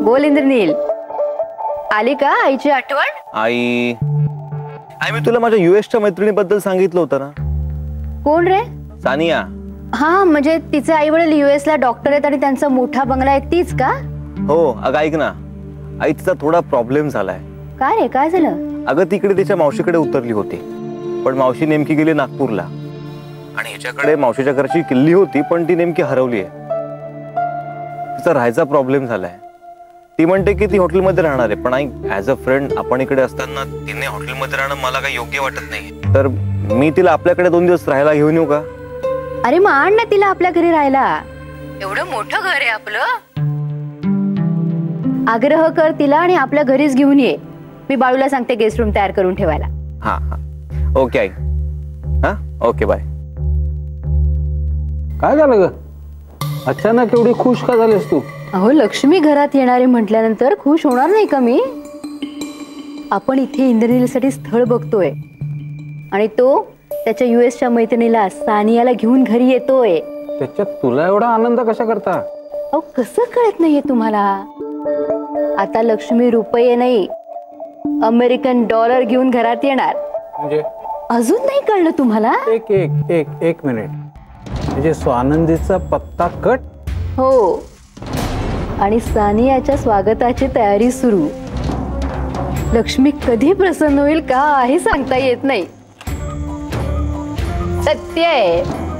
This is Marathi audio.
बोल इंद्रनील, आली का आईची आठवण? आई मी तुला माझ्या युएसच्या मैत्रिणीबद्दल सांगितलं होतं ना. कोण रे? सानिया. हा, म्हणजे तिचे आई वडील US ला डॉक्टर आहेत आणि त्यांचा मोठा बंगला आहे तीच का? हो अगं ऐक ना, आई तिचा थोडा प्रॉब्लेम झालाय. काय रे, काय झालं? अगं तिकडे तिच्या मावशीकडे उतरली होती, पण मावशी नेमकी गेली नागपूरला आणि हिच्याकडे मावशीच्या घरची किल्ली होती, पण ती नेमकी हरवली आहे. तिचा राहायचा प्रॉब्लेम झालाय. ती म्हणते की ती हॉटेलमध्ये राहणार आहे, पण ऍज अ फ्रेंड आपण इकडे असताना तिने हॉटेलमध्ये राहणं मला काही योग्य वाटत नाही. तर मी तिला आपल्याकडे 2 दिवस राहायला घेऊन येऊ का? अरे मग आण ना तिला आपल्या घरी राहायला, एवढं मोठं घर आहे आपलं. आग्रह कर तिला आणि आपल्या घरीच घेऊन ये. मी बाळूला सांगते गेस्ट रूम तयार करून ठेवायला. हा हा ओके आई. हा ओके बाय. काय झालं ग, अचानक एवढी खुश का झालीस तू? अहो लक्ष्मी घरात येणारी म्हटल्यानंतर खुश होणार नाही का मी? आपण इथे इंद्रनीलसाठी स्थळ बघतोय आणि तो त्याच्या युएसच्या मैत्रिणीला सानियाला घेऊन घरी येतोय. त्याच्यात तुला एवढा आनंद कशा करता? अहो कसं कळत नाहीये तुम्हाला? आता लक्ष्मी रुपये नाही, अमेरिकन डॉलर घेऊन घरात येणार. म्हणजे अजून नाही कळलं तुम्हाला? एक मिनिट, म्हणजे स्वानंदीचा पत्ता कट? हो, आणि सानियाच्या स्वागताची तयारी सुरू. लक्ष्मी कधी प्रसन्न होईल काही सांगता येत नाही. सत्य आहे.